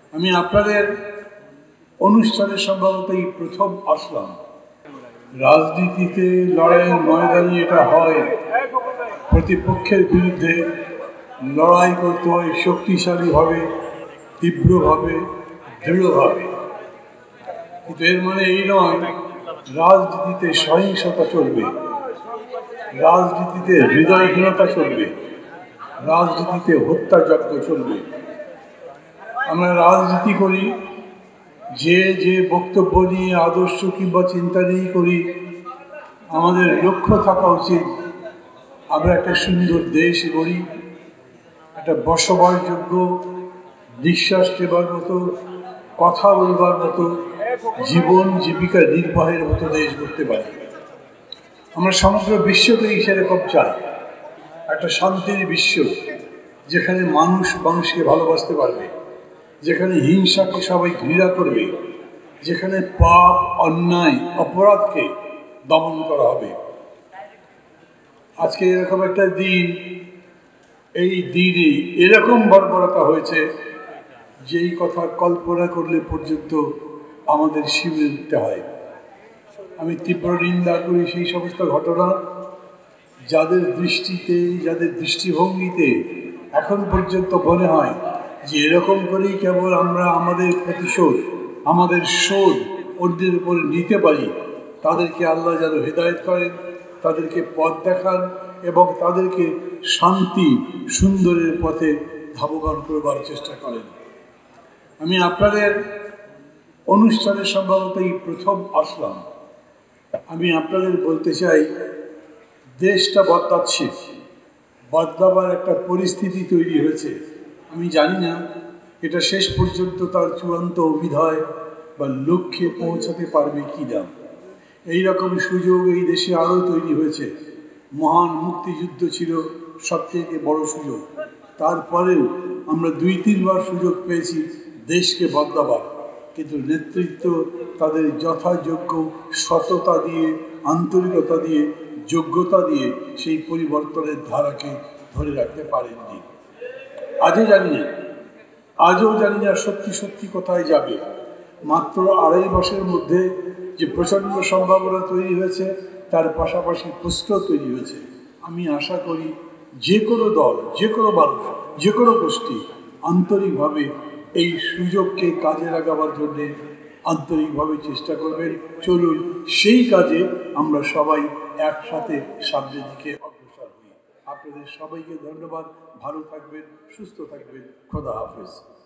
আমি আপনাদের অনুষ্ঠানে সম্ভবত এই প্রথম আসলাম। রাজনীতিতে লড়াইয়ের ময়দানে এটা হয়, প্রতিপক্ষের বিরুদ্ধে লড়াই করতে হয় শক্তিশালীভাবে, তীব্রভাবে, দৃঢ়ভাবে। কিন্তু এর মানে এই নয় রাজনীতিতে সহিংসতা চলবে, রাজনীতিতে হৃদয়হীনতা চলবে, রাজনীতিতে হত্যাযজ্ঞ চলবে। আমরা রাজনীতি করি যে যে বক্তব্য নিয়ে, আদর্শ কিংবা চিন্তা নিয়ে করি, আমাদের লক্ষ্য থাকা উচিত আমরা একটা সুন্দর দেশ গড়ি, একটা বসবাসযোগ্য, নিঃশ্বাস নেবার মতো, কথা বলবার মতো, জীবন জীবিকা নির্বাহের মতো দেশ গড়তে পারি। আমরা সমগ্র বিশ্বকেই সেরকম চাই, একটা শান্তির বিশ্ব, যেখানে মানুষ মানুষকে ভালোবাসতে পারবে, যেখানে হিংসাকে সবাই ঘৃণা করবে, যেখানে পাপ, অন্যায়, অপরাধকে দমন করা হবে। আজকে এরকম একটা দিন, এই দিনে এরকম বর্বরতা হয়েছে যেই কথা কল্পনা করলে পর্যন্ত আমাদের শিবিরে উঠতে হয়। আমি তীব্র নিন্দা করি সেই সমস্ত ঘটনা যাদের দৃষ্টিতে, যাদের দৃষ্টিভঙ্গিতে এখন পর্যন্ত মনে হয় যে এরকম করেই কেবল আমরা আমাদের প্রতিশোধ, আমাদের শোধ অন্যের উপরে নিতে পারি। তাদেরকে আল্লাহ যেন হেদায়েত করেন, তাদেরকে পথ দেখান এবং তাদেরকে শান্তি সুন্দরের পথে ধাবমান করবার চেষ্টা করেন। আমি আপনাদের অনুষ্ঠানে সম্ভবত এই প্রথম আসলাম। আমি আপনাদের বলতে চাই, দেশটা বদলাচ্ছে, বদলাবার একটা পরিস্থিতি তৈরি হয়েছে। আমি জানি না এটা শেষ পর্যন্ত তার চূড়ান্ত অভিধায় বা লক্ষ্যে পৌঁছাতে পারবে কি না। এইরকম সুযোগ এই দেশে আরও তৈরি হয়েছে। মহান মুক্তিযুদ্ধ ছিল সবচেয়ে বড় সুযোগ, তারপরেও আমরা ২-৩ বার সুযোগ পেয়েছি দেশকে বদলাবার, কিন্তু নেতৃত্ব তাদের যথাযোগ্য সততা দিয়ে, আন্তরিকতা দিয়ে, যোগ্যতা দিয়ে সেই পরিবর্তনের ধারাকে ধরে রাখতে পারেননি। আজও জানি না সত্যি সত্যি কোথায় যাবে। মাত্র ২.৫ মাসের মধ্যে যে প্রচণ্ড সম্ভাবনা তৈরি হয়েছে, তার পাশাপাশি প্রশ্ন তৈরি হয়েছে। আমি আশা করি যে কোনো দল, যে কোনো মানুষ, যে কোনো গোষ্ঠী আন্তরিকভাবে এই সুযোগকে কাজে লাগাবার জন্যে আন্তরিকভাবে চেষ্টা করবেন। চলুন সেই কাজে আমরা সবাই একসাথে সামনের দিকে অগ্রসর হই। আপনাদের সবাইকে ধন্যবাদ। ভালো থাকবেন, সুস্থ থাকবেন। খোদা হাফেজ।